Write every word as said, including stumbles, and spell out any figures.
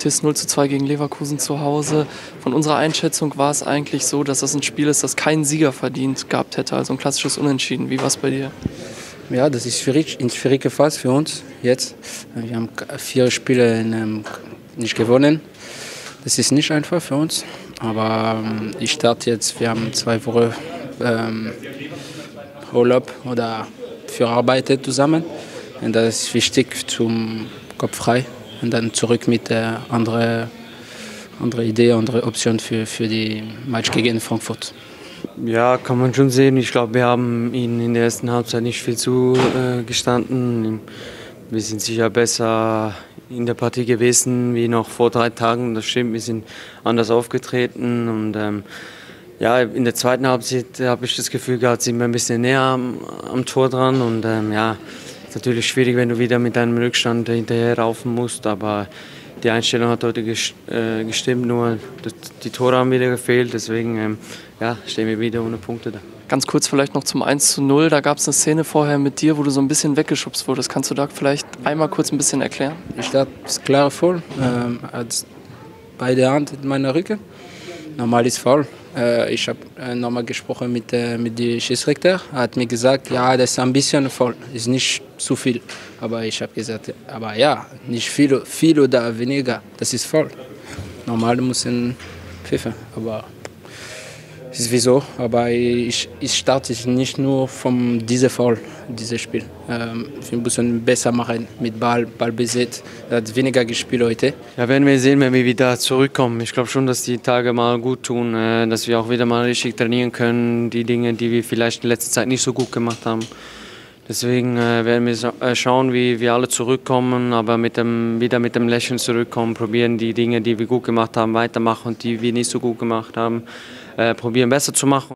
T I S null zu zwei gegen Leverkusen zu Hause. Von unserer Einschätzung war es eigentlich so, dass das ein Spiel ist, das keinen Sieger verdient gehabt hätte, also ein klassisches Unentschieden. Wie war es bei dir? Ja, das ist schwierig, eine schwierige Phase für uns jetzt. Wir haben vier Spiele ähm, nicht gewonnen. Das ist nicht einfach für uns, aber ähm, ich starte jetzt, wir haben zwei Wochen ähm, Urlaub oder für Arbeit zusammen. Und das ist wichtig zum Kopf frei und dann zurück mit der äh, anderen andere Idee, andere Option für, für die Match gegen Frankfurt. Ja, kann man schon sehen. Ich glaube, wir haben ihnen in der ersten Halbzeit nicht viel zugestanden. Wir sind sicher besser in der Partie gewesen wie noch vor drei Tagen. Das stimmt, wir sind anders aufgetreten. Und ähm, ja, in der zweiten Halbzeit habe ich das Gefühl gehabt, sind wir ein bisschen näher am, am Tor dran. Und ähm, ja, ist natürlich schwierig, wenn du wieder mit einem Rückstand hinterher laufen musst. Aber die Einstellung hat heute gestimmt, nur die Tore haben wieder gefehlt. Deswegen ähm, ja, stehen wir wieder ohne Punkte da. Ganz kurz vielleicht noch zum eins zu null. Da gab es eine Szene vorher mit dir, wo du so ein bisschen weggeschubst wurdest. Kannst du da vielleicht einmal kurz ein bisschen erklären? Ich hatte das klare Foul, ähm, hat beide Hand in meiner Rücken. Normal ist Foul. Äh, ich habe äh, nochmal gesprochen mit, äh, mit dem Schiedsrichter. Er hat mir gesagt, ja, das ist ein bisschen Foul, ist nicht zu viel. Aber ich habe gesagt, aber ja, nicht viel, viel oder weniger, das ist Foul. Normal muss ein pfiffen, aber es ist wieso. Aber ich, ich starte nicht nur von diesem Foul, dieses Spiel. Ähm, wir müssen besser machen mit Ball, Ballbesitz. Er hat weniger gespielt heute. Ja, werden wir sehen, wenn wir wieder zurückkommen. Ich glaube schon, dass die Tage mal gut tun, äh, dass wir auch wieder mal richtig trainieren können, die Dinge, die wir vielleicht in letzter Zeit nicht so gut gemacht haben. Deswegen äh, werden wir schauen, wie wir alle zurückkommen, aber mit dem, wieder mit dem Lächeln zurückkommen, probieren die Dinge, die wir gut gemacht haben, weitermachen und die wir nicht so gut gemacht haben, äh, probieren besser zu machen.